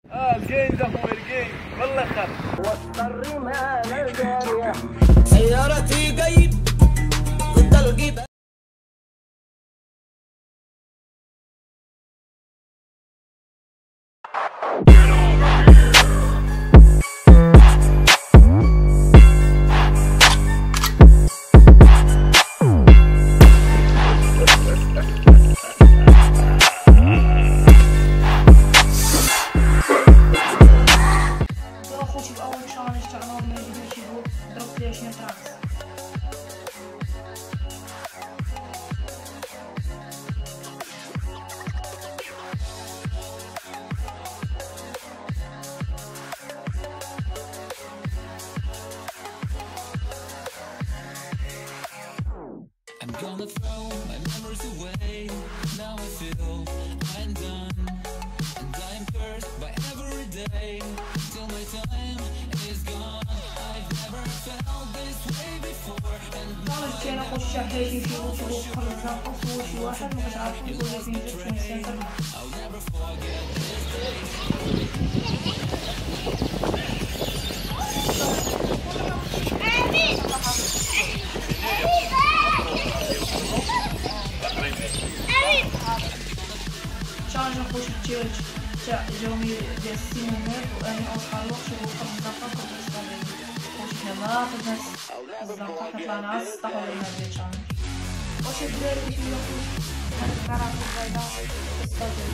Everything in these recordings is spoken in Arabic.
الجين ده هو الجين والله خير. واضطر ما الجارية سيارتي جايب ضد الجبال. I'm gonna throw my memories away. Now I feel I'm done, and I am cursed by every day till my time is gone. I've never felt this way before. And كان أخش هذه في وجهه خلصا أصوش واحد مش عارف يقول في جسم سنتر. I'll never forget this day. شارجر خوش تشيرج تاع جومي ديال السيمونات وأنا أوصل الوقت وخمس دقائق بالنسبة لي خوش هنا الناس الزنقة كتطلع ناس طاحوا لينا ديال شارجر واش الدراري باش ياكلوا هاد الكرات البيضاء الصدر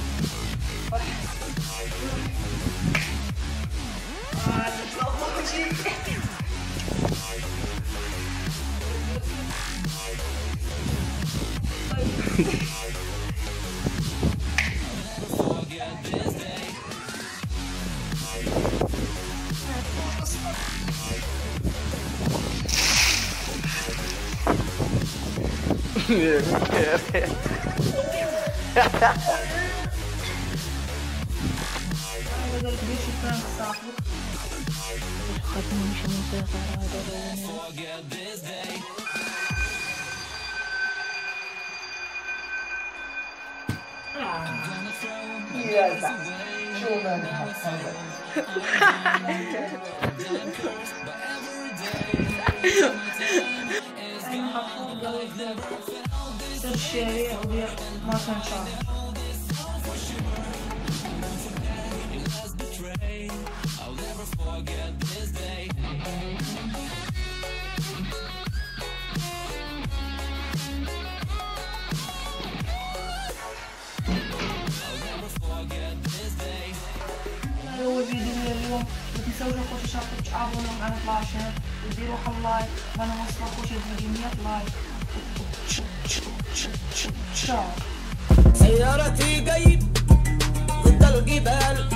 الشارع وديال ما كنشاف هو الفيديو ديال اليوم متنساوش اخوتي تشاركوا تعاونوا معنا في لاشين وديروا واحد اللايك وانا نوصل اخوتي الفيديو 100 لايك. سيارتي جايب ضد الجبال.